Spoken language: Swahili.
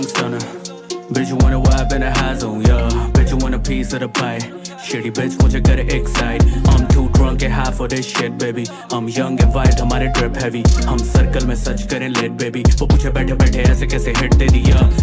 young stunner. Bitch, you wanna vibe in a high zone, yeah. Bitch, you want a piece of the pie. Shitty bitch, मुझे करे excite. I'm too drunk and high for this shit, baby. I'm young and wild, हमारे drip heavy. हम circle में सच करें lit, baby. वो पूछे बैठे बैठे ऐसे कैसे hit दे दिया.